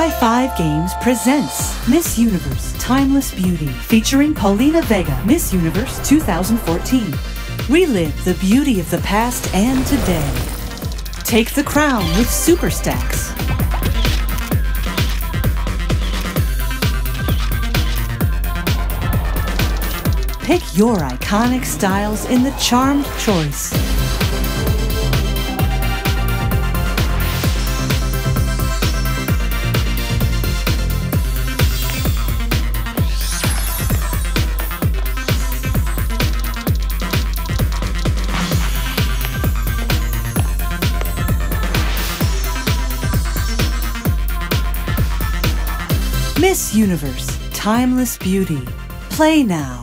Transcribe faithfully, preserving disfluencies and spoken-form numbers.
High Five Games presents Miss Universe Timeless Beauty, featuring Paulina Vega, Miss Universe two thousand fourteen. Relive the beauty of the past and today. Take the crown with super stacks. Pick your iconic styles in the charmed choice. Miss Universe Timeless Beauty. Play now.